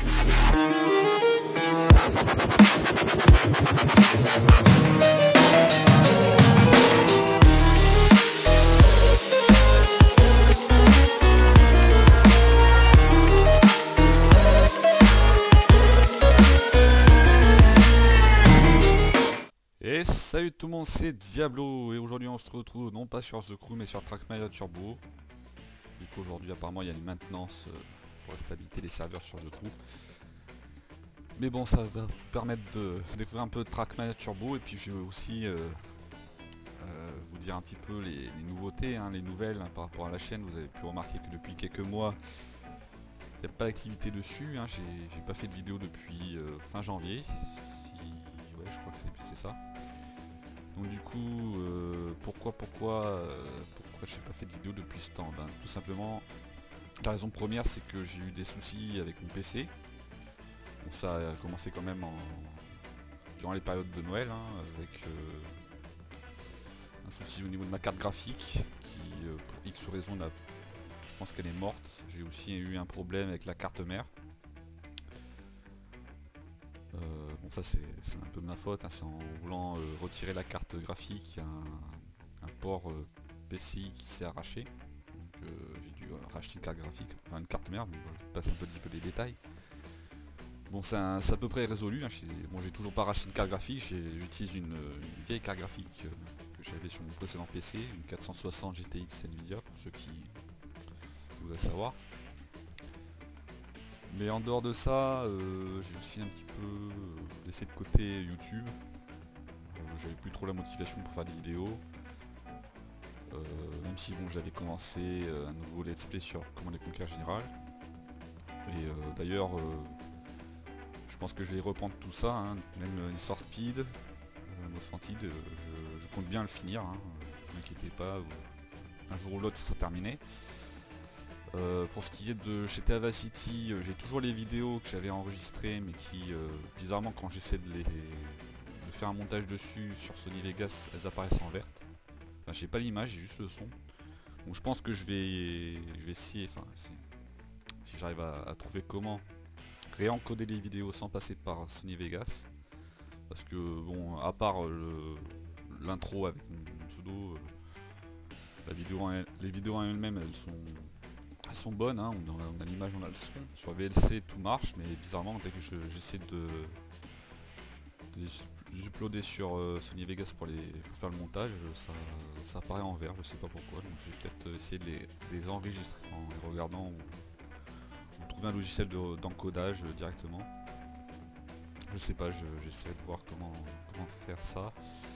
Et salut tout le monde, c'est Diablo et aujourd'hui on se retrouve non pas sur The Crew mais sur Trackmania Turbo. Du coup aujourd'hui apparemment il y a une maintenance pour la stabilité des serveurs sur The Crew. Mais bon, ça va vous permettre de découvrir un peu de Trackmania Turbo et puis je vais aussi vous dire un petit peu les nouveautés, les nouvelles par rapport à la chaîne. Vous avez pu remarquer que depuis quelques mois il n'y a pas d'activité dessus, j'ai pas fait de vidéo depuis fin janvier. Ouais, je crois que c'est ça. Donc du coup, pourquoi j'ai pas fait de vidéo depuis ce temps? Tout simplement, la raison première c'est que j'ai eu des soucis avec mon PC. Bon, ça a commencé quand même durant les périodes de Noël, avec un souci au niveau de ma carte graphique qui, pour X raison, je pense qu'elle est morte. J'ai aussi eu un problème avec la carte mère. Bon, ça c'est un peu de ma faute, c'est en voulant retirer la carte graphique, un port PCI qui s'est arraché. Donc j'ai dû racheter une carte graphique, enfin une carte mère, donc je passe un petit peu les détails. Bon, c'est à peu près résolu, bon, j'ai toujours pas racheté une carte graphique, j'utilise une vieille carte graphique que j'avais sur mon précédent PC, une 460 GTX Nvidia pour ceux qui voudraient savoir. Mais en dehors de ça, j'ai aussi un petit peu laissé de côté YouTube. J'avais plus trop la motivation pour faire des vidéos. Même si bon, j'avais commencé un nouveau let's play sur Command & Conquer Général. Et d'ailleurs, je pense que je vais reprendre tout ça, même Need Speed, Most Wanted, je compte bien le finir, ne vous inquiétez pas, un jour ou l'autre ça sera terminé. Pour ce qui est de GTA Vice City, j'ai toujours les vidéos que j'avais enregistrées mais qui, bizarrement, quand j'essaie de faire un montage dessus sur Sony Vegas, elles apparaissent en verte. Enfin, j'ai pas l'image, j'ai juste le son. Donc je pense que je vais essayer, enfin si j'arrive à trouver comment réencoder les vidéos sans passer par Sony Vegas. Parce que bon, à part l'intro avec mon pseudo, les vidéos en elles-mêmes elles sont bonnes, on a l'image, on a le son. Sur VLC tout marche, mais bizarrement dès que j'essaie de uploader sur Sony Vegas pour faire le montage, ça apparaît en vert, je sais pas pourquoi. Donc je vais peut-être essayer de les enregistrer en les regardant ou trouver un logiciel d'encodage directement. Je sais pas, j'essaie de voir comment faire ça.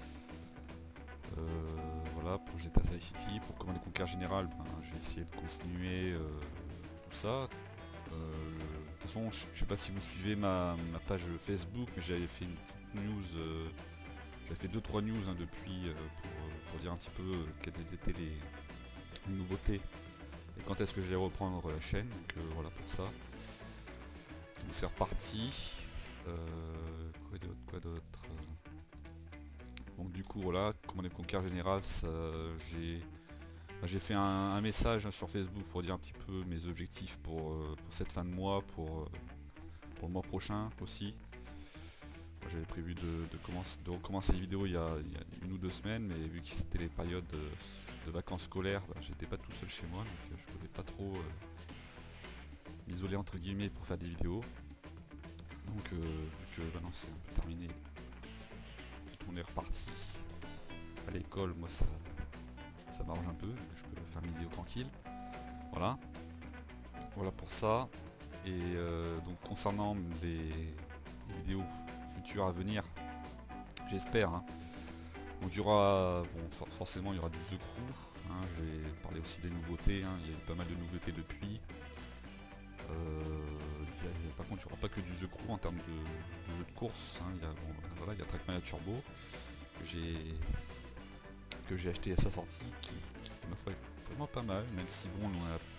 Voilà, pour GTA Vice City, pour Command & Conquer Général, je vais essayer de continuer tout ça. De toute façon, je sais pas si vous suivez ma page Facebook, mais j'avais fait une petite news, j'avais fait 2-3 news depuis pour dire un petit peu quelles étaient les nouveautés et quand est-ce que j'allais reprendre la chaîne. Donc voilà pour ça. Donc c'est reparti. Quoi d'autre? Donc du coup voilà, Command & Conquer Général, j'ai fait un message sur Facebook pour dire un petit peu mes objectifs pour cette fin de mois, pour le mois prochain aussi. J'avais prévu de recommencer les vidéos il y a 1 ou 2 semaines, mais vu que c'était les périodes de vacances scolaires, j'étais pas tout seul chez moi, donc je pouvais pas trop m'isoler entre guillemets pour faire des vidéos. Donc vu que maintenant c'est un peu terminé, on est reparti à l'école, moi ça m'arrange un peu, je peux faire mes vidéos tranquille. Voilà pour ça. Et donc concernant les vidéos futures à venir, j'espère, donc il y aura, bon, forcément il y aura du The Crew, je vais parler aussi des nouveautés, il y a eu pas mal de nouveautés depuis. Par contre il n'y aura pas que du The Crew en termes de jeux de course, il y a Trackmania Turbo que j'ai acheté à sa sortie, qui ma foi est vraiment pas mal, même si bon, on a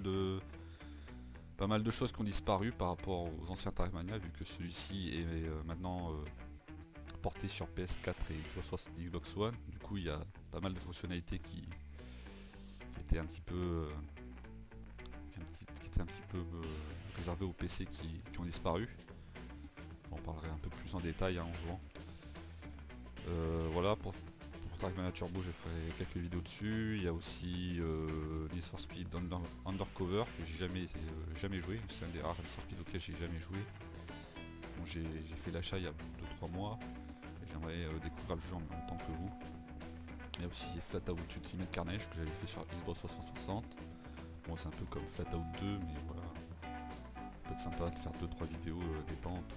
pas mal de choses qui ont disparu par rapport aux anciens Trackmania, vu que celui-ci est maintenant porté sur PS4 et Xbox One. Du coup il y a pas mal de fonctionnalités qui étaient un petit peu réservé aux PC qui ont disparu. J'en parlerai un peu plus en détail en jouant. Voilà, pour Trackmania Turbo, je ferai quelques vidéos dessus. Il y a aussi Need for Speed Undercover que j'ai jamais joué. C'est un des rares Need for Speed auquel j'ai jamais joué. Bon, j'ai fait l'achat il y a 2-3 mois. J'aimerais découvrir le jeu en même temps que vous. Il y a aussi Flat Out Ultimate Carnage que j'avais fait sur Xbox 360. Bon, c'est un peu comme Flat Out 2, mais voilà. Ça peut être sympa de faire 2-3 vidéos détente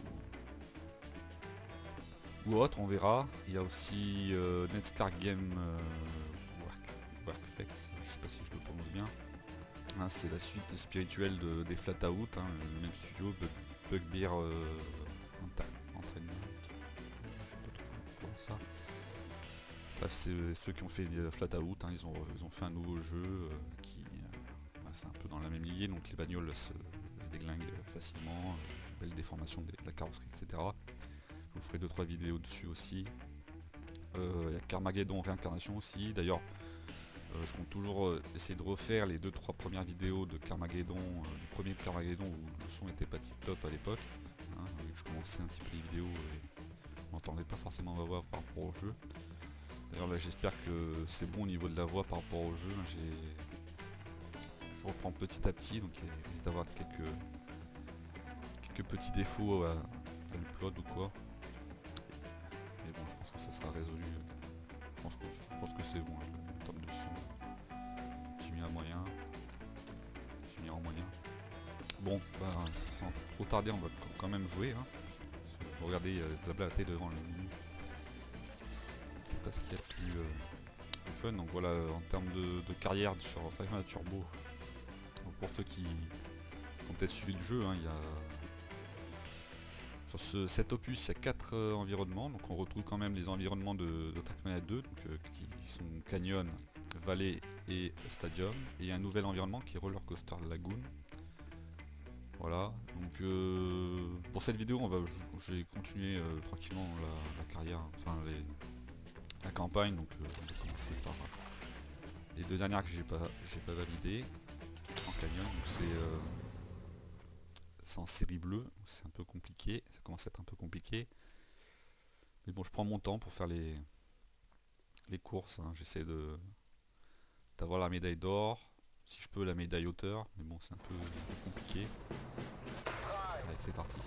ou autre, on verra. Il y a aussi Netstar Game Workflex, je sais pas si je le prononce bien. Hein, c'est la suite spirituelle des Flat Out, hein, le même studio, Bugbear Entraînement. Je sais pas trop pour ça. Bref, c'est ceux qui ont fait Flat Out, hein, ils ont fait un nouveau jeu qui c'est un peu dans la même lignée, donc les bagnoles se déglinguent facilement, belle déformation de la carrosserie, etc. Je vous ferai 2-3 vidéos dessus aussi. Il y a Carmageddon Réincarnation aussi. D'ailleurs, je compte toujours essayer de refaire les 2-3 premières vidéos de Carmageddon, du premier Carmageddon où le son était pas tip top à l'époque. Hein, vu que je commençais un petit peu les vidéos et je m'entendais pas forcément ma voix par rapport au jeu. D'ailleurs là j'espère que c'est bon au niveau de la voix par rapport au jeu. Je reprends petit à petit, donc il risque d'avoir quelques petits défauts à l'upload ou quoi. Mais bon, je pense que ça sera résolu. Je pense que c'est bon en termes de son. J'ai mis en moyen. Bon, bah, sans trop tarder, on va quand même jouer. Hein. Regardez, blablater devant le menu. C'est pas ce qu'il y a de plus fun. Donc voilà, en termes de carrière sur Trackmania Turbo. Donc pour ceux qui ont peut-être suivi le jeu, hein, il y a sur cet opus, il y a 4 environnements, donc on retrouve quand même les environnements de Trackmania 2, donc, qui sont Canyon, Valley et Stadium, et un nouvel environnement qui est Roller Coaster Lagoon. Voilà, donc pour cette vidéo, j'ai continué tranquillement la carrière, enfin la campagne, donc on va commencer par les 2 dernières que j'ai pas validées en Canyon, donc c'est en série bleue, c'est un peu compliqué, ça commence à être un peu compliqué. Mais bon, je prends mon temps pour faire les courses, hein. J'essaie d'avoir la médaille d'or, si je peux la médaille hauteur, mais bon c'est un peu compliqué. Allez, c'est parti.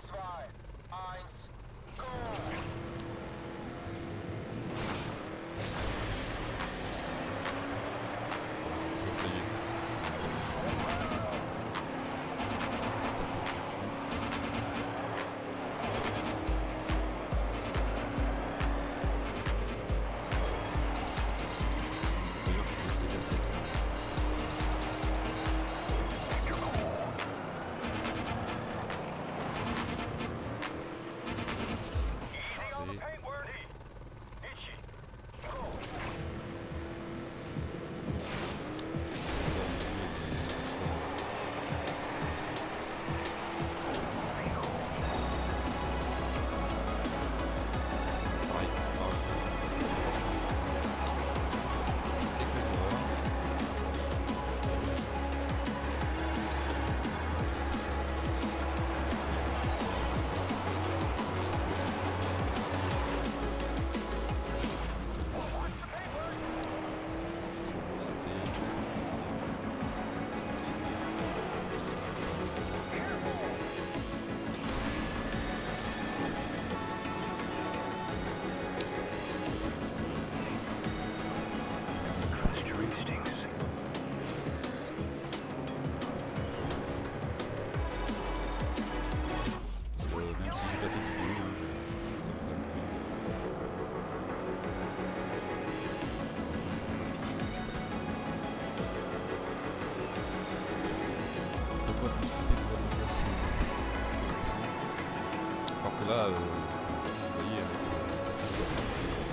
Là, vous voyez, avec la 160,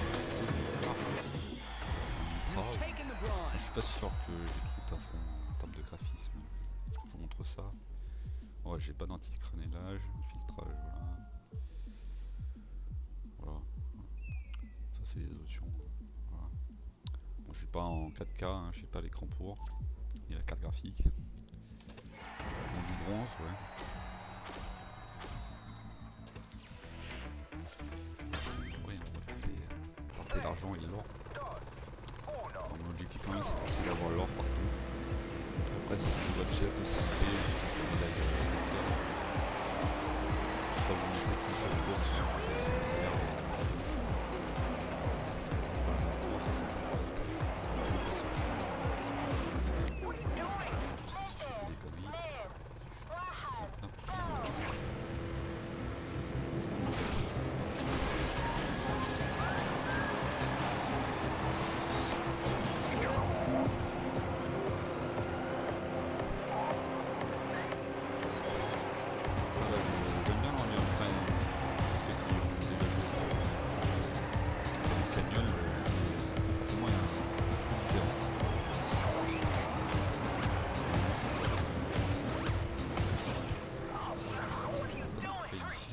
je suis pas sûr que j'ai tout à fond en termes de graphisme. Je vous montre ça. Ouais, j'ai pas d'anti-crénelage, filtrage, voilà. Ça c'est les options. Voilà. Bon, je suis pas en 4K, hein, je sais pas l'écran pour. Il y a la carte graphique. Du bronze, ouais. l'argent et l'or. Mon objectif quand même c'est d'essayer d'avoir l'or partout. Après si je vois que j'ai la possibilité, je te fais des lives entières. Je vais pas vous montrer qu'une seule course, hein, je vais essayer de faire. Bon, ça c'est pas intéressant. Si je fais des conneries, j'aime bien l'ambiance, enfin ceux qui ont déjà joué au Canyon, pour moi il y a un peu différent. Je l'ai pas fait ici.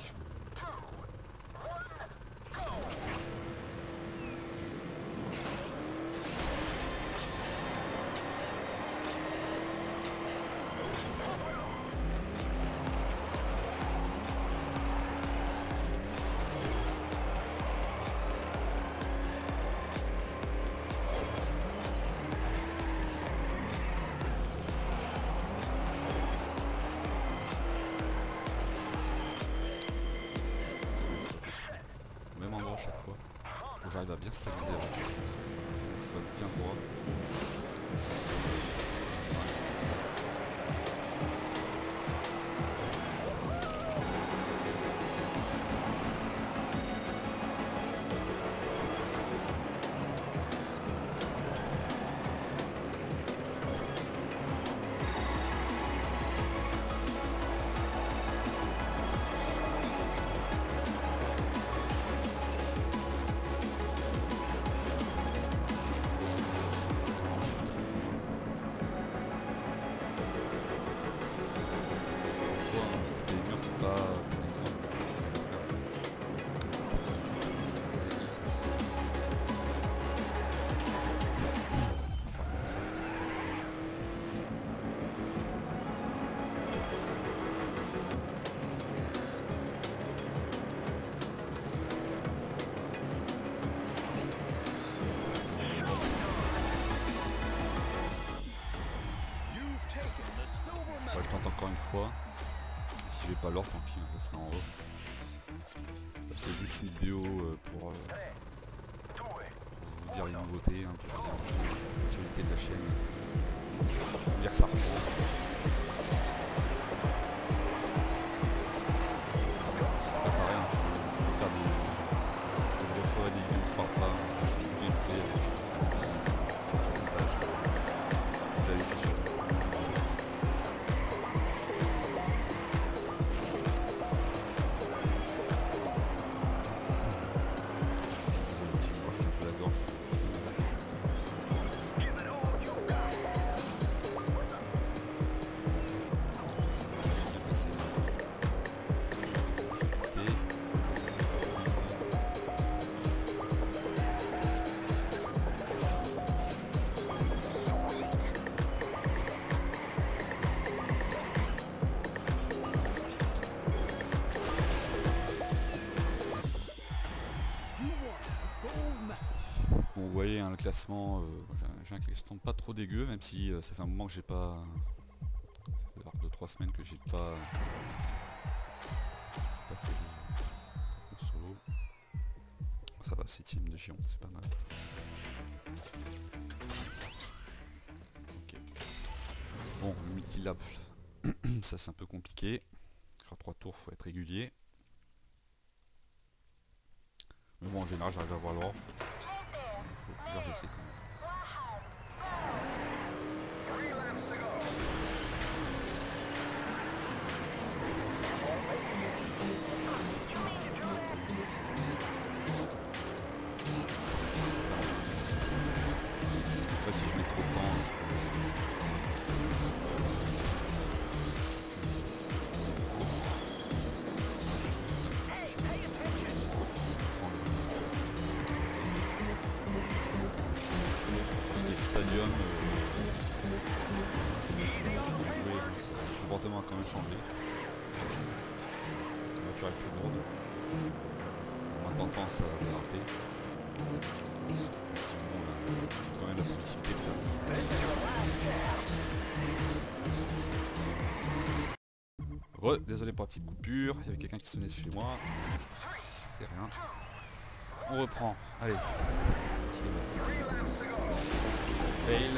Même endroit chaque fois. Faut que j'arrive à bien stabiliser la voiture. Faut que je sois bien droit. Et ça, c'est pas bon exemple. Je tente encore une fois. Si j'ai pas l'or, tant pis, je le ferai en off. C'est juste une vidéo pour vous dire les nouveautés, hein, pour vous dire l'actualité de la chaîne. Vous dire que ça reprend. Là, pareil, hein, je peux faire des. Je peux refaire des vidéos où je parle pas, je fais juste du gameplay avec musique, sur le montage, comme j'avais fait sur vous. Bon, vous voyez hein, le classement, j'ai un classement pas trop dégueu, même si ça fait un moment que j'ai pas. Ça fait 2-3 semaines que j'ai pas fait de solo. Ça va, 7ème de Gironde, c'est pas mal. Ok. Bon, le multilap, ça c'est un peu compliqué. Sur 3 tours, faut être régulier. Mais bon, en général, j'arrive à avoir l'or. Il faut plusieurs essais quand même. Après, si je mets trop de temps, Stadium, le comportement a quand même changé. La voiture est plus lourde, moins tendance à déraper. Sinon, on a quand même la possibilité de faire. Désolé pour la petite coupure, il y avait quelqu'un qui sonnait chez moi. C'est rien. On reprend. Allez. Fail.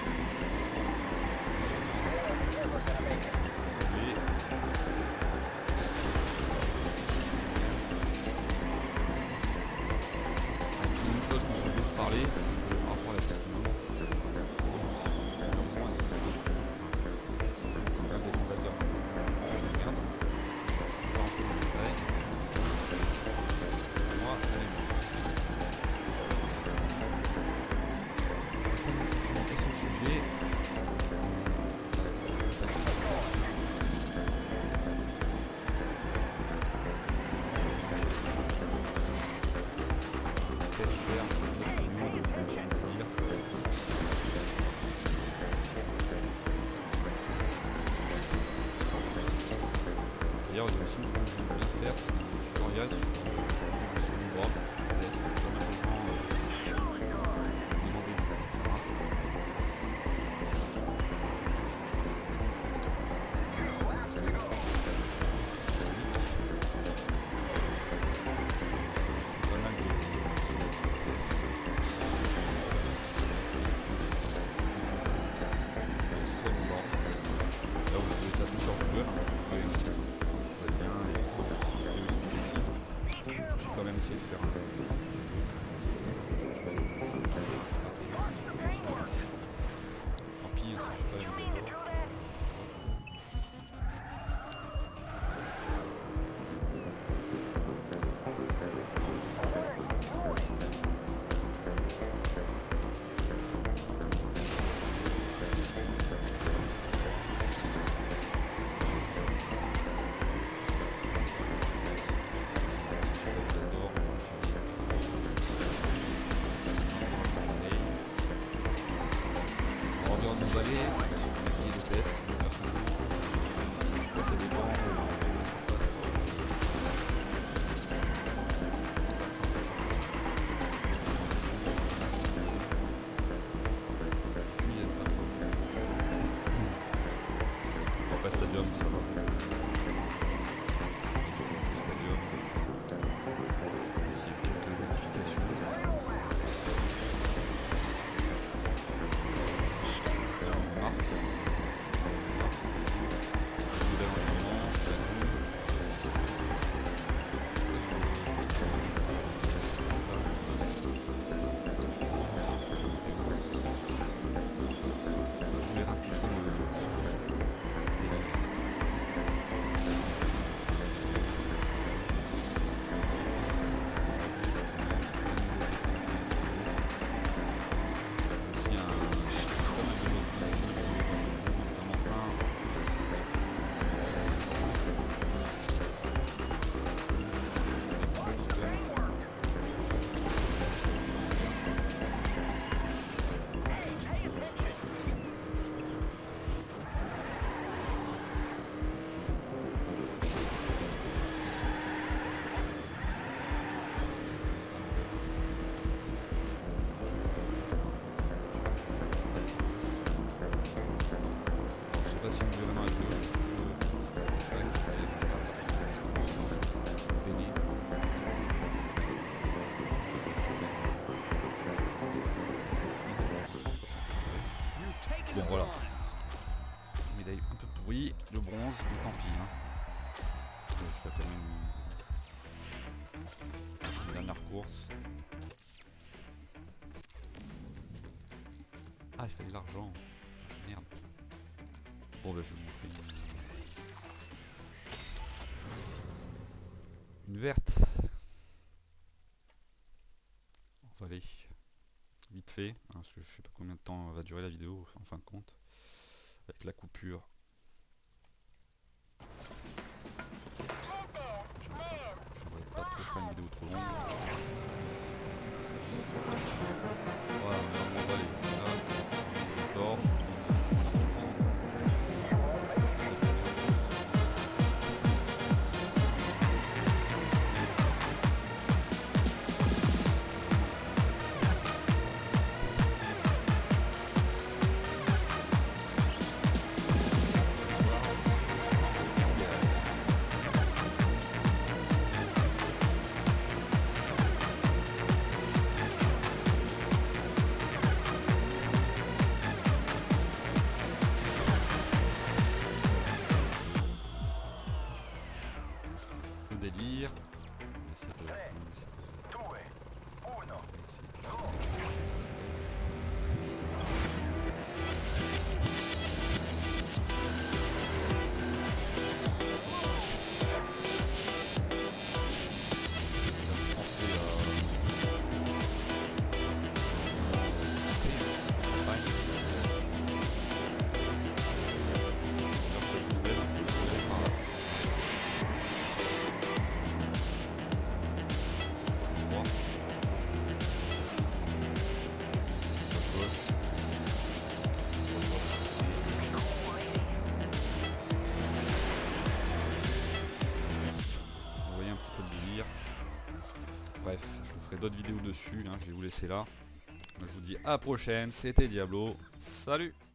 C'est une chose dont je voulais te parler, c'est par rapport à la techno. Malheureusement, elle n'existe pas. Enfin, des fondateurs qui font de la merde. Je ne vais pas rentrer dans le détail. Moi, elle est morte. Et ce sujet. D'ailleurs, il y a aussi une vidéo que j'aime bien faire, c'est un tutoriel sur le droit. Je laisse pas mal de gens demander de faire. C'est pas mal de sur le PS. Là, vous pouvez taper sur Google. J'ai quand même essayé de faire un tant pis si je fais pas la vidéo. Ça dépend de la surface. Puis il n'y a pas trop. Après Stadium, ça va. Le Stadium. Ici, il y a quelques modifications. Pas si on veut vraiment être le bon voilà. Médaille un peu pourrie, le bronze, mais tant pis. Hein. Je fais quand même une dernière course. Ah, il fallait de l'argent. Merde. Bon bah je vais vous montrer une verte. On va aller vite fait, hein, parce que je sais pas combien de temps va durer la vidéo en fin de compte, avec la coupure. Je ne vais pas trop faire une vidéo trop longue. Voilà, on va aller là, d'accord. délire. On va essayer de... Bref, je vous ferai d'autres vidéos dessus, hein, je vais vous laisser là. Je vous dis à la prochaine, c'était Diablo, salut!